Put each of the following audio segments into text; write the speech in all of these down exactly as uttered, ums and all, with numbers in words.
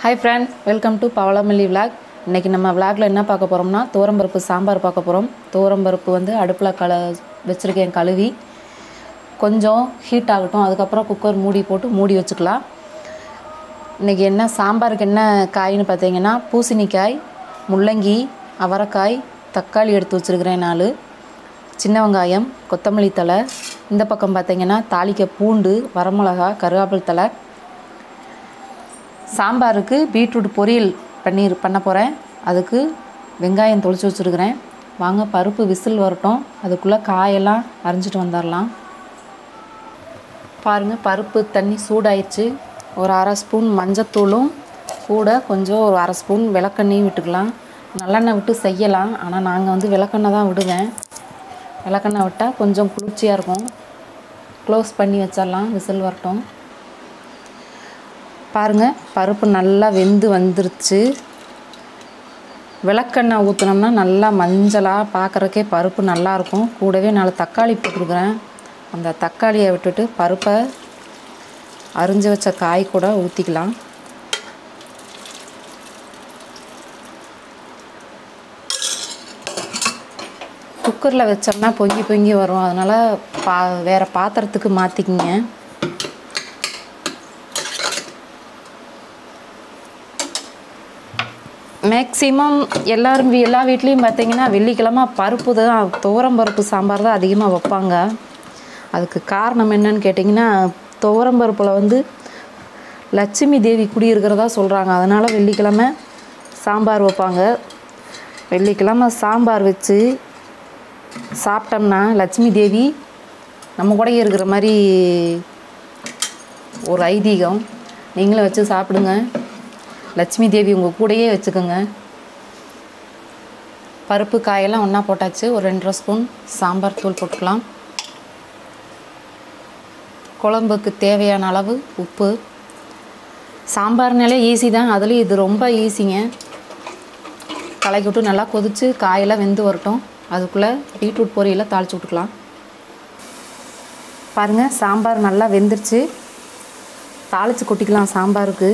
Hi friends, welcome to Pavalamalli vlog. இன்னைக்கு நம்ம vlogல என்ன பார்க்க போறோம்னா தோரம்பருப்பு சாம்பார் பார்க்க போறோம். தோரம்பருப்பு வந்து அடுப்புல கல வெச்சிருக்கேன் கழுவி. கொஞ்சம் ஹீட் ஆகட்டும். அதுக்கு அப்புறம் குக்கர் மூடி போட்டு மூடி வச்சுக்கலாம். இன்னைக்கு என்ன சாம்பாருக்கு என்ன காய்னு பாத்தீங்கன்னா பூசணிக்காய், முள்ளங்கி, அவரைக்காய், தக்காளி எடுத்து வச்சிருக்கேன் நாலு. சின்ன வெங்காயம், கொத்தமல்லி தழை, இந்த பக்கம் பாத்தீங்கன்னா தாளிக்க பூண்டு, வரமிளகாய், கருவேப்பிலை தழை. சாம்பாருக்கு பீட்ரூட் பொரியல் பண்ணி பண்ண போகிறேன். அதுக்கு வெங்காயம் தொளிச்சு வச்சுருக்கிறேன். வாங்க பருப்பு விசில் வரட்டும். அதுக்குள்ளே காயெல்லாம் அரிஞ்சிட்டு வந்துடலாம். பாருங்கள் பருப்பு தண்ணி சூடாயிடுச்சு. ஒரு அரை ஸ்பூன் மஞ்சத்தூளும் கூட கொஞ்சம் ஒரு அரை ஸ்பூன் விளக்கெண்ணையும் விட்டுக்கலாம். நல்லெண்ணெய் விட்டு செய்யலாம், ஆனால் நாங்கள் வந்து விளக்கெண்ணெய் தான் விடுவேன். விளக்கெண்ணெய் விட்டால் கொஞ்சம் குளிர்ச்சியாக இருக்கும். க்ளோஸ் பண்ணி வச்சிடலாம், விசில் வரட்டும். பாருங்கள் பருப்பு நல்லா வெந்து வந்துருச்சு. விளக்கெண்ணெய் ஊற்றினோம்னா நல்லா மஞ்சளாக பார்க்குறக்கே பருப்பு நல்லாயிருக்கும். கூடவே நாலு தக்காளி போட்டுருக்குறேன். அந்த தக்காளியை விட்டுட்டு பருப்பை அரிஞ்சு வச்ச காய் கூட ஊற்றிக்கலாம். குக்கரில் வச்சோம்னா பொங்கி பொங்கி வரும். அதனால் பா வேறு பாத்திரத்துக்கு மாற்றிக்கிங்க. மேக்ஸிமம் எல்லோரும் எல்லா வீட்லேயும் பார்த்தீங்கன்னா வெள்ளிக்கிழமை பருப்பு தான், துவரம் பருப்பு சாம்பார் தான் அதிகமாக வைப்பாங்க. அதுக்கு காரணம் என்னன்னு கேட்டிங்கன்னா துவரம் பருப்பில் வந்து லட்சுமி தேவி குடியிருக்கிறதா சொல்கிறாங்க. அதனால் வெள்ளிக்கிழமை சாம்பார் வைப்பாங்க. வெள்ளிக்கிழமை சாம்பார் வச்சு சாப்பிட்டோம்னா லட்சுமி தேவி நம்ம கூட இருக்கிற மாதிரி ஒரு ஐதீகம். நீங்களும் வச்சு சாப்பிடுங்க. லட்சுமி தேவி உங்கள் கூடையே வச்சுக்கோங்க. பருப்பு காயெல்லாம் ஒன்றா போட்டாச்சு. ஒரு ரெண்டரை ஸ்பூன் சாம்பார் தூள் போட்டுக்கலாம். குழம்புக்கு தேவையான அளவு உப்பு. சாம்பார்னாலே ஈஸி தான், அதுலேயும் இது ரொம்ப ஈஸிங்க. கலக்கி விட்டு நல்லா கொதித்து காயெல்லாம் வெந்து வரட்டும். அதுக்குள்ளே பீட்ரூட் பொரியலை தாளித்து விட்டுக்கலாம். பாருங்கள் சாம்பார் நல்லா வெந்துருச்சு. தாளித்து கொட்டிக்கலாம். சாம்பாருக்கு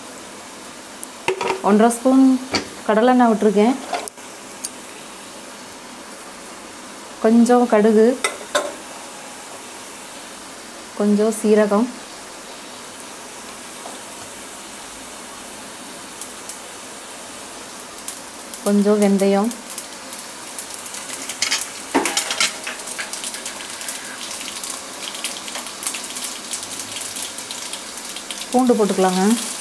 ஒன்றரை ஸ்பூன் கடலெண்ணெய் விட்டுருக்கேன். கொஞ்சம் கடுகு, கொஞ்சம் சீரகம், கொஞ்சம் வெந்தயம், பூண்டு போட்டுக்கலாங்க.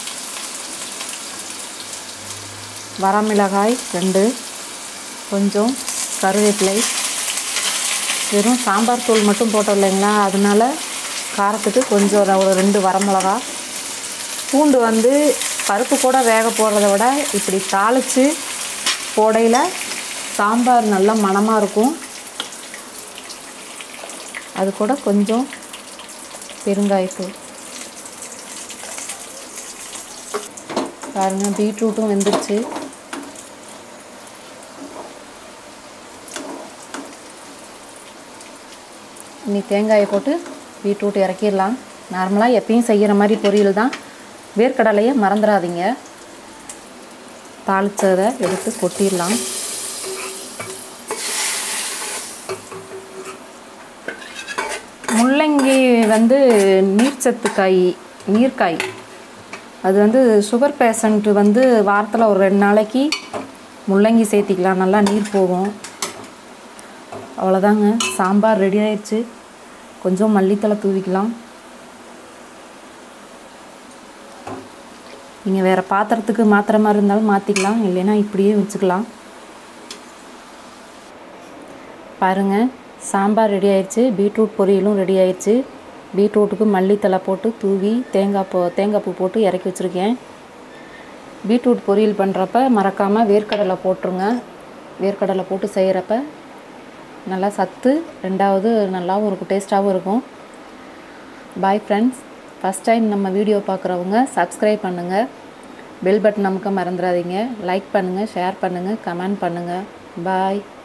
வரமிளகாய் ரெண்டு, கொஞ்சம் கருவேப்பிலை. வெறும் சாம்பார் தூள் மட்டும் போட்டோம் இல்லைங்களா, அதனால காரத்துக்கு கொஞ்சம் ஒரு ரெண்டு வரமிளகாய். பூண்டு வந்து பருப்பு கூட வேக போடுறத விட இப்படி தாளித்து போடையில் சாம்பார் நல்லா மணமாக இருக்கும். அது கூட கொஞ்சம் பெருங்காயத்தூள். பாருங்கள் பீட்ரூட்டும் வெந்துருச்சு. இனி தேங்காயை போட்டு பீட்ரூட் இறக்கிடலாம். நார்மலாக எப்பயும் செய்கிற மாதிரி பொரியல் தான். வேர்க்கடலையை மறந்துடாதீங்க. தாளித்ததை எடுத்து கொட்டிடலாம். முள்ளங்கி வந்து நீர்ச்சத்து காய், நீர்க்காய். அது வந்து சுகர் பேஷண்ட்டு வந்து வாரத்தில் ஒரு ரெண்டு நாளைக்கு முள்ளங்கி சேர்த்திக்கலாம், நல்லா நீர் போகும். அவ்வளோதாங்க, சாம்பார் ரெடி ஆயிடுச்சு. கொஞ்சம் மல்லித்தழை தூவிக்கலாம். நீங்கள் வேறு பாத்திரத்துக்கு மாற்றுற மாதிரி இருந்தாலும் மாற்றிக்கலாம், இல்லைன்னா இப்படியே வச்சுக்கலாம். பாருங்கள் சாம்பார் ரெடி ஆயிடுச்சு. பீட்ரூட் பொரியலும் ரெடி ஆயிடுச்சு. பீட்ரூட்டுக்கு மல்லித்தழை போட்டு தூவி தேங்காய் பூ தேங்காய் பூ போட்டு இறக்கி வச்சுருக்கேன். பீட்ரூட் பொரியல் பண்ணுறப்ப மறக்காமல் வேர்க்கடலை போட்டுருங்க. வேர்க்கடலை போட்டு செய்கிறப்ப நல்லா சத்து, ரெண்டாவது நல்லாவும் இருக்கும், டேஸ்ட்டாகவும் இருக்கும். Bye friends. ஃபஸ்ட் டைம் நம்ம வீடியோ பார்க்குறவங்க சப்ஸ்கிரைப் பண்ணுங்கள். பெல் பட்டன் நமக்கு மறந்துடாதீங்க. லைக் பண்ணுங்கள், ஷேர் பண்ணுங்கள், கமெண்ட் பண்ணுங்கள். பாய்.